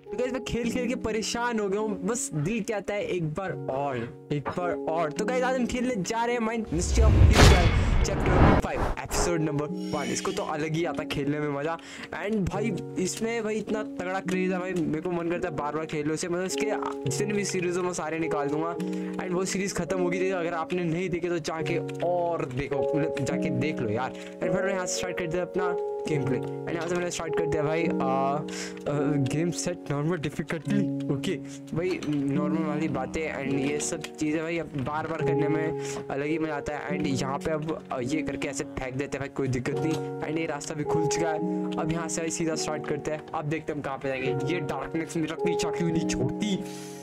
तो गाइस मैं खेल खेल के परेशान हो गया हूँ, बस दिल कहता है एक बार और। तो गाइस आज हम खेलने जा रहे हैं mind mystery of hero chapter 5 episode number 1। इसको तो अलग ही आता खेलने में मजा। एंड भाई इसमें भाई इतना तगड़ा क्रेज है भाई, मेरे को मन करता है बार बार खेल लो इसे। मतलब इसके जितने भी सीरीज हो मैं सारे निकाल दूंगा। एंड वो सीरीज खत्म होगी थी, अगर आपने नहीं देखे तो जाके और देखो, मतलब जाके देख लो यार। एंड फिर यहाँ से स्टार्ट करते हैं अपना गेम प्ले। एंड यहाँ से मैंने स्टार्ट कर दिया भाई game set normal difficulty. Okay भाई नॉर्मल वाली बातें एंड ये सब चीज़ें भाई अब बार बार करने में अलग ही मजा आता है। एंड यहाँ पे अब ये करके ऐसे फेंक देते हैं भाई, कोई दिक्कत नहीं। एंड ये रास्ता भी खुल चुका है। अब यहाँ से सीधा स्टार्ट करते हैं। अब देखते हैं हम कहाँ पे जाएंगे। ये डार्कनेस मेरा पीछा क्यों नहीं छोड़ती।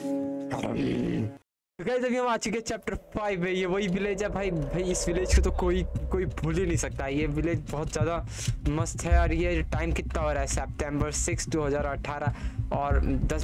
गाइस अभी हम आ चुके हैं चैप्टर 5 में। ये वही विलेज है भाई इस विलेज को तो कोई भूल ही नहीं सकता। ये विलेज बहुत ज़्यादा मस्त है। और ये टाइम कितना हो रहा है, सितंबर 6 2018 और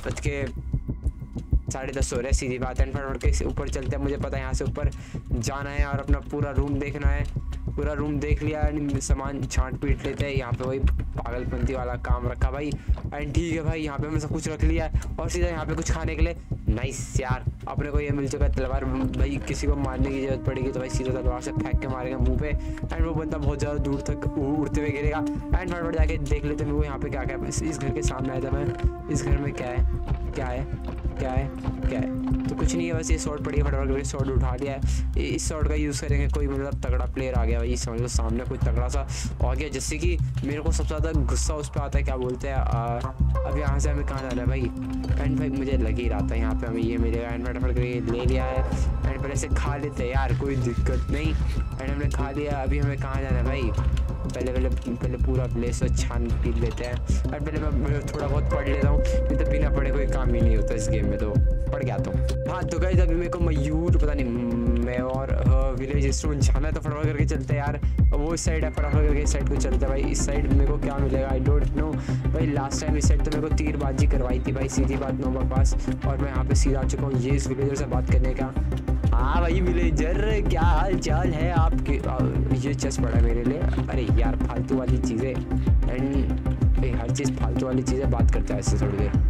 10:10 हो रहा है। सीधी बात है। फटाफट के ऊपर चलते हैं, मुझे पता है यहाँ से ऊपर जाना है और अपना पूरा रूम देखना है। पूरा रूम देख लिया, सामान छांट पीट लेते हैं। यहाँ पे वही पागलपंती वाला काम रखा भाई। एंड ठीक है भाई, यहाँ पे हमने सब कुछ रख लिया है और सीधा यहाँ पे कुछ खाने के लिए। नाइस यार, अपने को ये मिल चुका है तलवार। भाई किसी को मारने की जरूरत पड़ेगी तो भाई सीधा तलवार से फेंक के मारेगा मुंह पे। एंड वो बंदा बहुत ज़्यादा दूर तक उड़ते हुए गिरेगा। एंड फटाफट जाके देख लेते हैं वो यहाँ पे क्या क्या है। इस घर के सामने आया था मैं। इस घर में क्या है तो कुछ नहीं है, बस ये शॉर्ट पड़ी है। फटाफट करके शॉर्ट उठा लिया है। इस शॉर्ट का यूज़ करेंगे, कोई मतलब तगड़ा प्लेयर आ गया भाई समझ लो, सामने कोई तगड़ा सा आ गया। जिससे कि मेरे को सबसे ज़्यादा गुस्सा उस पर आता है, क्या बोलते हैं अब यहाँ से हमें कहाँ जाना है भाई। एंड भाई मुझे लग ही रहा था यहाँ पे हमें ये मिलेगा। एंड फटाफट करके ले लिया है। एंड पहले से खा लेते हैं यार, कोई दिक्कत नहीं। एंड हमने खा लिया। अभी हमें कहाँ जाना है भाई, पहले पूरा प्लेस छान पी लेते हैं। और पहले मैं थोड़ा बहुत पढ़ लेता हूँ, नहीं तो बिना पढ़े कोई काम ही नहीं होता इस गेम में। तो पढ़ गया तो हाँ। तो गाइस अभी मेरे को मयूर पता नहीं मैं और विलेज स्टोन जाना है, तो फटाफट करके चलते हैं यार। वो इस साइड है, फटाफट करके इस साइड को चलते हैं भाई। इस साइड मेरे को क्या मिलेगा आई डोंट नो भाई। लास्ट टाइम इस साइड तो मेरे को तीरबाजी करवाई थी भाई, सीधी बात नो बकवास। और मैं यहाँ पे सीधा आ चुका हूँ ये इस विलेजर से बात करने का। हाँ भाई विलेजर, क्या हाल चाल है आपके। ये चेस्ट पड़ा मेरे लिए। अरे यार फालतू वाली चीज़ें एंड हर चीज़ फालतू वाली चीज़ें बात करते हैं ऐसे थोड़ी देर।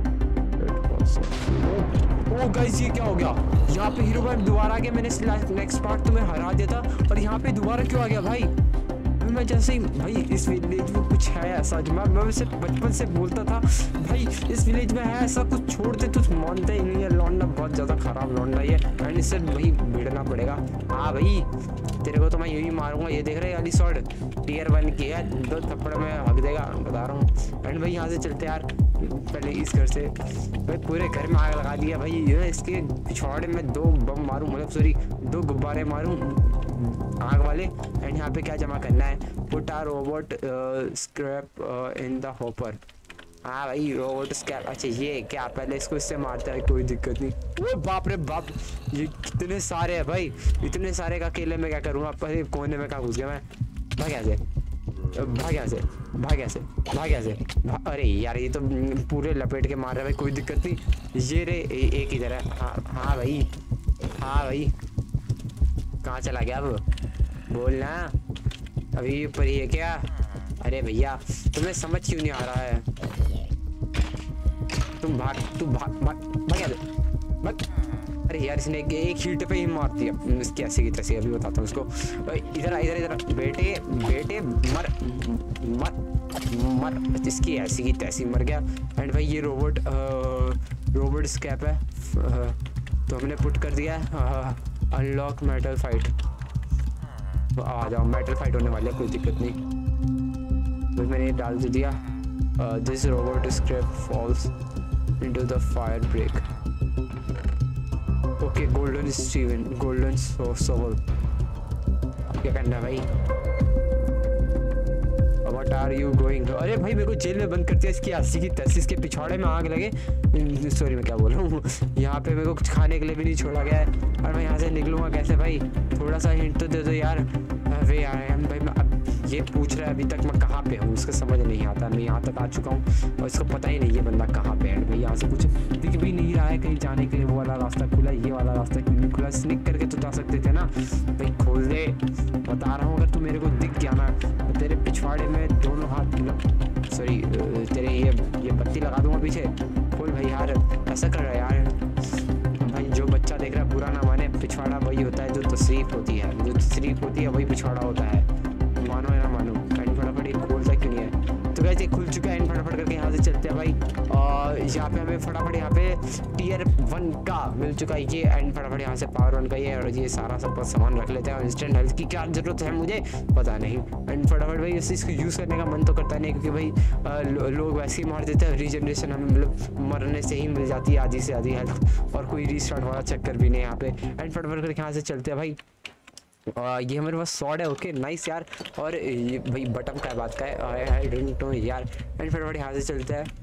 ओ गाइस ये क्या हो गया, यहाँ पे हीरो भाई दोबारा आ गया। मैंने नेक्स्ट पार्ट तो मैं हरा दिया था और यहाँ पे दोबारा क्यों आ गया भाई। मैं जैसे ही भाई इस विलेज में कुछ है ऐसा, जो मैं वैसे बचपन से बोलता था भाई इस विलेज में है ऐसा कुछ, छोड़ दे तो मानते ही नहीं है। लौंडा बहुत ज़्यादा खराब लौंडा है एंड इससे वही भिड़ना पड़ेगा। हाँ भाई तेरे को तो मैं यही मारूंगा। ये देख रहे हैं वाली शॉट टियर 1 की है, 2 थप्पड़ में हक देगा बता रहा हूँ। एंड भाई यहाँ से चलते यार, पहले इस घर से भाई पूरे घर में आग लगा दिया भाई। इसके पिछवाड़े में 2 बम मारूं, मतलब सॉरी 2 गुब्बारे मारूं आग वाले। एंड यहाँ पे क्या जमा करना है, put our robot scrap in the hopper. हाँ भाई रोबोट स्क्रैप, अच्छा ये क्या, पहले इसको इससे मारता है कोई दिक्कत नहीं। ओ बाप रे बाप, ये कितने सारे हैं भाई, इतने सारे का अकेले में क्या करूँगा। पहले कोने में कहाँ घुस गया मैं, भाग यहाँ से। अरे यार ये तो पूरे लपेट के मार रहा है भाई, कोई दिक्कत नहीं। ये रे एक इधर है। हाँ भाई कहाँ चला गया अब, बोलना अभी ऊपर ही है क्या। अरे भैया तुम्हें समझ क्यों नहीं आ रहा है, तुम भाग अरे यार इसने एक हीट पे ही मार दिया इसकी ऐसे की तैसे। अभी बताता हूँ उसको, इधर बेटे मर इसकी ऐसी की तैसी मर गया। एंड भाई ये रोबोट स्कैप है तो हमने पुट कर दिया अनलॉक मेटल फाइट। आ जाओ, मेटल फाइट होने वाली है, कोई दिक्कत नहीं। बस मैंने डाल दे दिया this robot scrap falls into the fire break. Okay golden shovel क्या करना है भाई। What are you going. अरे भाई मेरे को जेल में बंद कर दिया इसकी अस्सी की तैसी के पिछवाड़े में आग लगे। सॉरी मैं क्या बोल रहा हूँ। यहाँ पे मेरे को कुछ खाने के लिए भी नहीं छोड़ा गया है और मैं यहाँ से निकलूँगा कैसे भाई, थोड़ा सा हिंट तो दे दो यार। अरे यार भाई मैं अब ये पूछ रहा है अभी तक मैं कहाँ पे हूँ, उसका समझ नहीं आता। मैं यहाँ तक आ चुका हूँ और इसको पता ही नहीं है बंदा कहाँ पे है। भाई यहाँ से कुछ दिख भी नहीं रहा है कहीं जाने के लिए। वो वाला रास्ता खुला, ये वाला रास्ता क्यों नहीं खुला। स्निक करके तो जा सकते थे ना भाई, खोल दे बता रहा हूँ। अगर तू मेरे को दिख गया ना तो तेरे पिछवाड़े में दोनों हाथ सॉरी तेरे ये बत्ती लगा दूंगा पीछे। खोल भाई यार, ऐसा कर रहा है यार। भाई जो बच्चा देख रहा है बुरा ना माने, पिछवाड़ा वही होता है जो तशरीफ होती है, जो तशरीफ होती है वही पिछवाड़ा होता है, मानो या ना मानो। एंड फटाफट ये खोलता क्यों नहीं है? तो गाइस ये खुल चुका है। एंड फटाफट करके यहाँ से चलते हैं भाई। और यहाँ पे हमें फटाफट यहाँ पे टियर 1 का मिल चुका है ये। एंड फटाफट यहाँ से पावर 1 का ये, और ये सारा सब सामान रख लेते हैं। इंस्टेंट हेल्थ की क्या जरूरत है मुझे पता नहीं। एंड फटाफट भाई इसको यूज़ करने का मन तो करता नहीं, क्योंकि भाई लोग वैसे ही मार देते हैं। रीजनरेशन हमें मतलब मरने से ही मिल जाती है आधी से आधी हेल्थ, और कोई रीस्टार्ट वाला चक्कर भी नहीं यहाँ पे। एंड फटाफट करके यहाँ से चलते हैं भाई। ये हमारे पास स्वॉर्ड है। ओके नाइस यार। और ये भाई बटन का बात का है, आई डोंट नो यार। एंड फटाफट यहाँ से चलता है।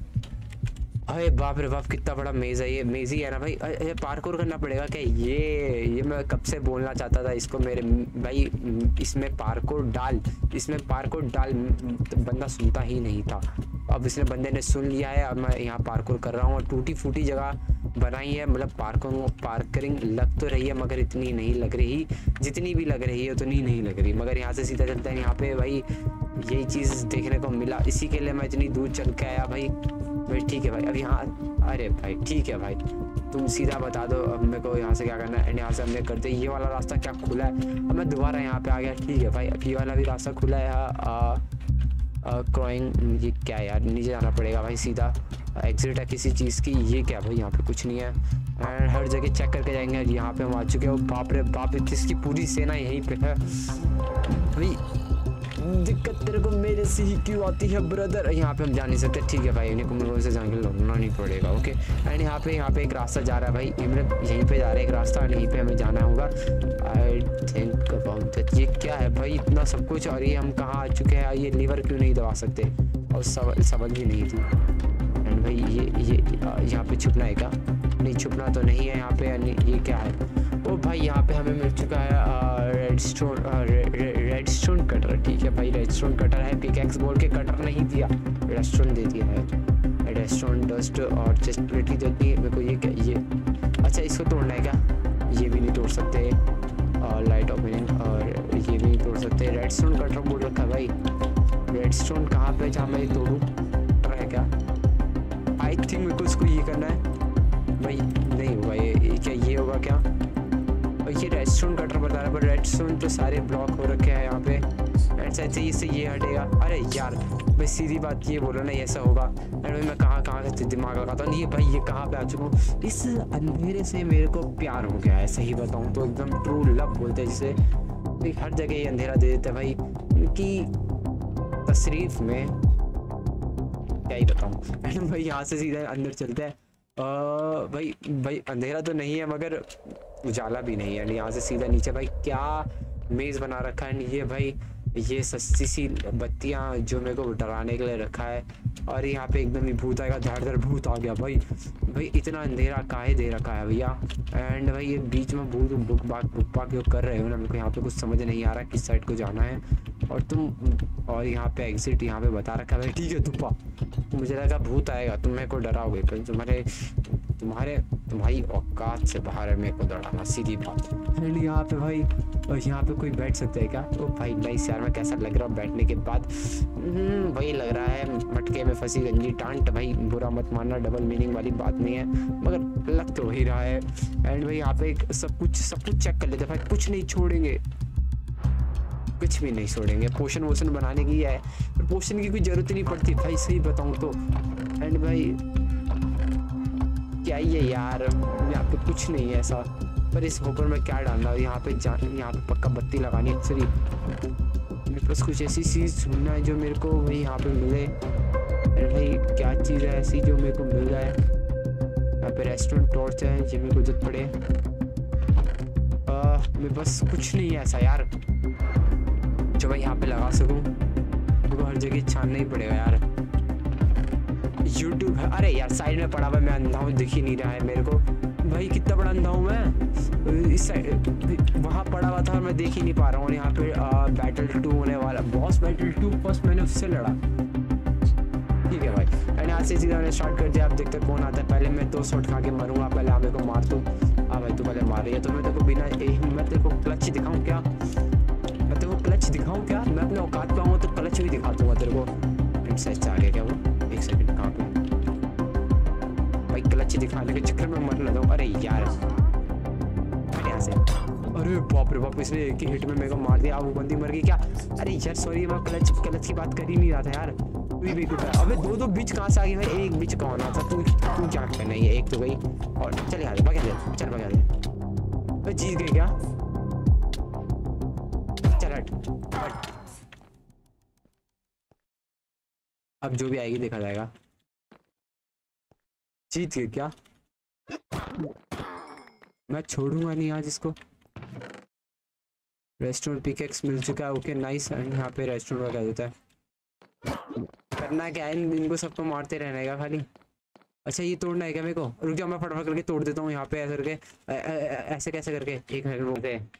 अरे बाप रे बाप, कितना बड़ा मेज़ है ये। मेज़ ही है ना भाई? ये पार्कोर करना पड़ेगा क्या? ये मैं कब से बोलना चाहता था इसको मेरे भाई। इसमें पार्कोर डाल, इसमें पार्कोर डाल, बंदा सुनता ही नहीं था। अब इसने बंदे ने सुन लिया है। अब मैं यहाँ पार्कोर कर रहा हूँ, और टूटी फूटी जगह बनाई है। मतलब पार्किंग लग तो रही है, मगर इतनी नहीं लग रही। जितनी भी लग रही है उतनी नहीं लग रही। मगर यहाँ से सीधा चलता है। यहाँ पे भाई यही चीज़ देखने को मिला, इसी के लिए मैं इतनी दूर चल के आया भाई। ठीक है भाई, अब यहाँ, अरे भाई ठीक है भाई, तुम सीधा बता दो अब मेरे को यहाँ से क्या करना है। एंड यहाँ से हमने करते ये वाला रास्ता क्या खुला है। अब मैं दोबारा यहाँ पे आ गया। ठीक है भाई, अब ये वाला भी रास्ता खुला है। क्रॉइंग, ये क्या है यार? नीचे जाना पड़ेगा भाई सीधा। एग्जिट है किसी चीज़ की। ये क्या भाई? यहाँ पे कुछ नहीं है। एंड हर जगह चेक करके जाएंगे। यहाँ पे हम आ चुके हैं। बाप रे बाप, इसकी पूरी सेना यहीं पे है भाई। दिक्कत तेरे को मेरे से ही क्यों आती है ब्रदर? यहाँ पे हम जा नहीं सकते। ठीक है भाई, इन्हें को से जाके लड़ना नहीं पड़ेगा। ओके। एंड यहाँ पे एक रास्ता जा रहा है भाई, यहीं पे जा रहा है एक रास्ता, और यहीं पे हमें जाना होगा। I think about that. ये क्या है भाई? इतना सब कुछ, और ये हम कहाँ आ चुके हैं? ये लीवर क्यों नहीं दबा सकते? और समझ भी नहीं थी। एंड भाई ये यहाँ पे छुपना है क्या? नहीं, छुपना तो नहीं है यहाँ पे। ये क्या है? ओ भाई यहाँ पे हमें मिल चुका है रेडस्टोन कटर। ठीक है भाई, रेडस्टोन कटर है। पिकैक्स बोल के कटर नहीं दिया, रेडस्टोन दे दिया है। रेडस्टोन डस्ट और चेस्टिलिटी देती है मेरे को। ये क्या? ये अच्छा, इसको तोड़ना है क्या? ये भी नहीं तोड़ सकते। और लाइट ओपनिंग, और ये भी नहीं तोड़ सकते। रेडस्टोन कटर बोल रखा है भाई। रेडस्टोन कहाँ पे जहाँ मैं तोड़ूँ? कटर है क्या? आई थिंक मेरे को इसको ये करना है भाई। नहीं होगा ये क्या? ये होगा क्या? और ये रेडस्टोन कटर बता रहा है, पर रेडस्टोन तो सारे ब्लॉक हो रखे हैं यहाँ पे। एंड शायद से इससे ये हटेगा। अरे यार भाई, सीधी बात ये बोलो ना, ऐसा होगा। एंड भाई मैं कहाँ से दिमाग लगाता हूँ। ये भाई ये कहाँ पे आ चुका हूँ? इस अंधेरे से मेरे को प्यार हो गया है, सही बताऊँ तो। एकदम ट्रू लव बोलते हैं जिसे। भाई हर जगह ये अंधेरा दे देता है भाई, उनकी तशरीफ में क्या ही बताऊँ। एंड भाई यहाँ से सीधा अंदर चलते हैं। भाई अंधेरा तो नहीं है, मगर उजाला भी नहीं है। यहाँ से सीधा नीचे भाई क्या मेज़ बना रखा है। ये भाई ये सस्ती सी बत्तियाँ जो मेरे को डराने के लिए रखा है। और यहाँ पे एकदम ही भूत आएगा, धड़ धड़ भूत आ गया भाई। भाई इतना अंधेरा काहे दे रखा है भैया। एंड भाई ये बीच में भूत बुक बाक जो कर रहे हो ना, मेरे को यहाँ पे कुछ समझ नहीं आ रहा किस साइड को जाना है। और यहाँ पे एग्जिट यहाँ पे बता रखा है भाई। ठीक है धुप्पा, मुझे लगा भूत आएगा तुम मेरे को डराओगे, पर तुम्हारी औकात से बाहर है मेरे को डराना, सीधी बात। एंड यहाँ पे भाई, यहाँ पे कोई बैठ सकता है क्या? ओ भाई नाइस यार, मैं कैसा लग रहा हूँ बैठने के बाद? वही लग रहा है मटके में फंसी गंजी टांट। भाई बुरा मत मानना, डबल मीनिंग वाली बात नहीं है, मगर लग तो वही रहा है। एंड भाई यहाँ पे सब कुछ चेक कर लेते भाई, कुछ नहीं छोड़ेंगे, कुछ भी नहीं छोड़ेंगे। पोशन वोशन बनाने की है, पर पोशन की कोई जरूरत ही नहीं पड़ती भाई, सही बताऊँ तो। एंड भाई क्या ही है यार, यहाँ पे कुछ नहीं है ऐसा। पर इस होपर में क्या डालना है? यहाँ पे पक्का बत्ती लगानी है। सॉरी, मेरे पास कुछ ऐसी चीज़ ढूंढना है जो मेरे को वही यहाँ पे मिले। अरे भाई क्या चीज़ है ऐसी जो मेरे को मिल जाए? यहाँ पे रेस्टोरेंट टॉर्च है, ये मेरे को जरूरत पड़े। मेरे पास कुछ नहीं है ऐसा यार जो मैं यहाँ पे लगा सकूँ। मेरे को हर जगह छानना ही पड़ेगा यार। YouTube है, अरे यार साइड में पड़ा हुआ, मैं अंधा हूँ, दिख ही नहीं रहा है मेरे को। भाई कितना बड़ा अंधा हूँ मैं, इस साइड वहाँ पड़ा हुआ था और मैं देख ही नहीं पा रहा हूँ। और यहाँ पे बैटल 2 होने वाला, बॉस बैटल 2 फर्स्ट मैंने उससे लड़ा। ठीक है भाई, एंड यहाँ से सीधा मैंने स्टार्ट कर दिया। आप देखते कौन आता है। पहले मैं 2 शॉट खा के मरूंगा, पहले आप मेरे को मार दूँ। हाँ भाई तू पहले मार रही है, तो मैं तेरे को बिना मैं तेरे को क्लच दिखाऊँ क्या? मैं तेरे को क्लच दिखाऊँ क्या? मैं अपने औकात पे आऊँ तो क्लच भी दिखा दूँगा तेरे को। सच आ गया क्या वो? एक सेकंड, कहाँ पे भाई? क्लच दिखाने के चक्कर में मर ना जाऊं। अरे यार यहाँ से, अरे बाप रे बाप, इसने एक ही हिट में मेरे को मार दिया। वो बंदी मर गई क्या? अरे यार सॉरी, मैं क्लच की बात कर ही नहीं रहा था यार। तू भी है। अबे दो बीच कहाँ से आ गई भाई? एक बीच कौन था? तू क्या करना है? ये एक तो गई और चल यार भगा दे, चल भगा दे। जीत गई क्या? चल हट। अब जो भी आएगी देखा जाएगा। जीत गए क्या? मैं छोड़ूंगा नहीं आज इसको। रेस्टोरेंट पिकेक्स मिल चुका है, ओके नाइस। यहाँ पे रेस्टोरेंट क्या देता है? करना क्या है? इनको सबको मारते रहने का खाली। अच्छा ये तोड़ना है क्या मेरे को? रुक जाओ, मैं फटाफट करके तोड़ देता हूँ यहाँ पे ऐसे करके। ऐसे कैसे करके? एक मिनट बोलते हैं।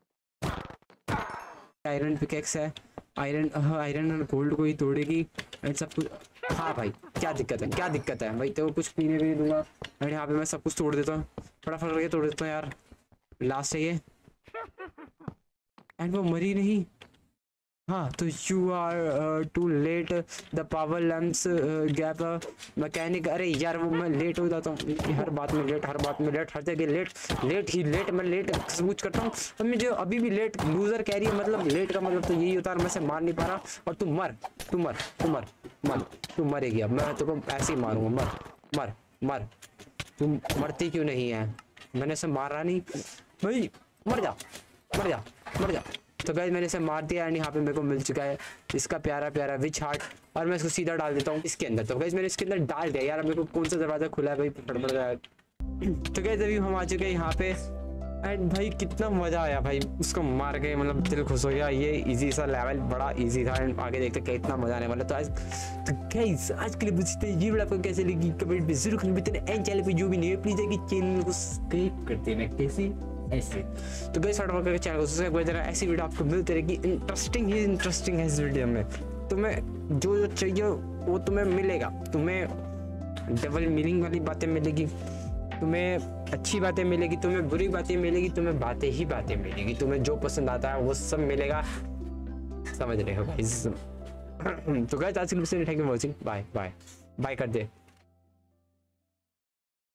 आयरन पिकेक्स है, आयरन और गोल्ड को ही तोड़ेगी सब कुछ। हाँ भाई क्या दिक्कत है भाई? तो कुछ पीने भी नहीं दूंगा। और यहाँ पे मैं सब कुछ तोड़ देता हूँ, फटाफट करके तोड़ देता हूँ यार। लास्ट है ये, एंड वो मरी नहीं। हाँ तो you are too late, the power lamps gap mechanic. अरे यार वो मैं लेट हो जाता हूँ हर बात में लेट, हर जगह लेट। मैं लेट सबूत करता हूँ और मुझे अभी भी लेट। लूजर कह रही है, मतलब लेट का मतलब तो यही होता है मैं से मार नहीं पा रहा। और तू मरेगी अब, मैं तुमको ऐसे ही मारूंगा। मर। तू मरती क्यों नहीं है? मैंने से मारा नहीं भाई, मर जा। तो गाइस मैंने इसे मार दिया एंड यहाँ पे मेरे को मिल चुका है इसका प्यारा विच हार्ट, और मैं इसको सीधा डाल देता हूँ इसके अंदर। तो गाइस मैंने इसके अंदर डाल दिया यार। मेरे को कौन सा दरवाजा खुला है भाई? फटफट जाए। तो गाइस अभी हम आ चुके हैं यहाँ पे एंड भाई कितना मजा आया भाई उसको मार के, मतलब दिल खुश हो गया। ये इजी सा लेवल बड़ा इजी था एंड आगे देखते कितना मजा आने वाला। तो गाइस आज के लिए बस इतना ही। ये वीडियो आपको कैसे लगी कमेंट में जरूर करना। एंड चैनल पे जो भी नहीं है प्लीज है कि चैनल को सब्सक्राइब कर देना। कैसे ऐसे तो गाइस फटाफट करके चैनल को सब्सक्राइब कर देना। ऐसी वीडियो आपको मिलती रहेगी, इंटरेस्टिंग है इस वीडियो में। तुम्हें जो चाहिए वो तुम्हें मिलेगा। तुम्हें डबल मीनिंग वाली बातें मिलेगी, तुम्हें अच्छी बातें मिलेगी, तुम्हें बुरी बातें मिलेगी, तुम्हें बातें मिलेगी। तुम्हें जो पसंद आता है वो सब मिलेगा, समझ रहे हो गाइस? तो गाइस आज के लिए thank you for watching. Bye कर दे।